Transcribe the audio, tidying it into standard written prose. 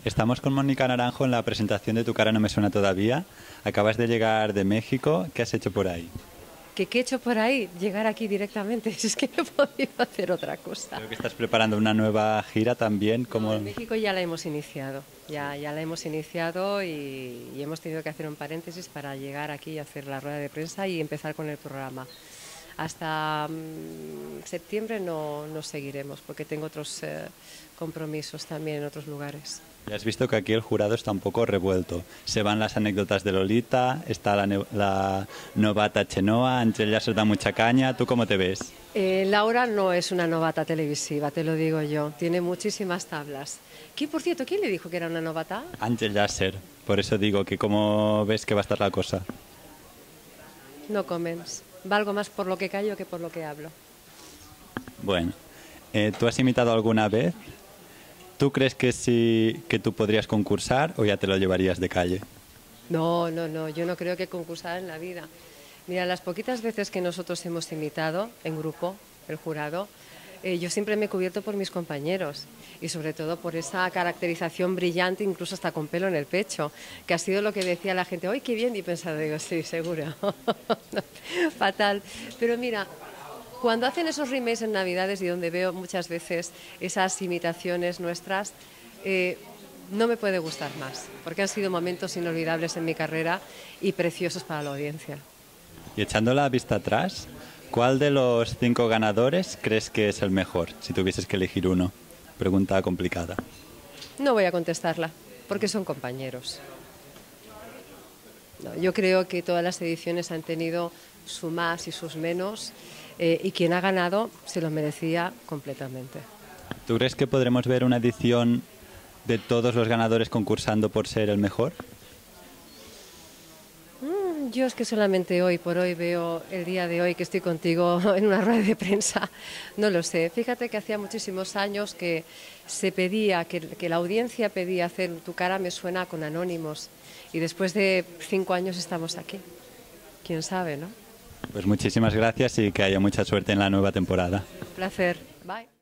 Estamos con Mónica Naranjo en la presentación de Tu cara no me suena todavía. Acabas de llegar de México. ¿Qué has hecho por ahí? ¿Qué he hecho por ahí? Llegar aquí directamente. Es que no he podido hacer otra cosa. Creo que estás preparando una nueva gira también. No, en México ya la hemos iniciado. Ya la hemos iniciado y hemos tenido que hacer un paréntesis para llegar aquí y hacer la rueda de prensa y empezar con el programa. Hasta septiembre no seguiremos porque tengo otros compromisos también en otros lugares. Ya has visto que aquí el jurado está un poco revuelto. Se van las anécdotas de Lolita, está la novata Chenoa, Ángel ya se da mucha caña. ¿Tú cómo te ves? Laura no es una novata televisiva, te lo digo yo. Tiene muchísimas tablas. Por cierto, ¿quién le dijo que era una novata? Ángel Yasser. Por eso digo que cómo ves que va a estar la cosa. No comments. Valgo más por lo que callo que por lo que hablo. Bueno, ¿tú has imitado alguna vez? ¿Tú crees que sí que tú podrías concursar o ya te lo llevarías de calle? No, yo no creo que concursar en la vida. Mira, las poquitas veces que nosotros hemos imitado en grupo, el jurado, yo siempre me he cubierto por mis compañeros y sobre todo por esa caracterización brillante, incluso hasta con pelo en el pecho, que ha sido lo que decía la gente, ¡ay, qué bien! Y pensaba, digo, sí, seguro. Fatal. Pero mira, cuando hacen esos remakes en Navidades y donde veo muchas veces esas imitaciones nuestras, no me puede gustar más, porque han sido momentos inolvidables en mi carrera y preciosos para la audiencia. Y echando la vista atrás, ¿cuál de los 5 ganadores crees que es el mejor, si tuvieses que elegir uno? Pregunta complicada. No voy a contestarla, porque son compañeros. No, yo creo que todas las ediciones han tenido su más y sus menos, y quien ha ganado se lo merecía completamente. ¿Tú crees que podremos ver una edición de todos los ganadores concursando por ser el mejor? Yo es que solamente hoy por hoy veo el día de hoy que estoy contigo en una rueda de prensa, no lo sé. Fíjate que hacía muchísimos años que se pedía, que la audiencia pedía hacer Tu cara me suena con Anónimos y después de 5 años estamos aquí. ¿Quién sabe, no? Pues muchísimas gracias y que haya mucha suerte en la nueva temporada. Un placer. Bye.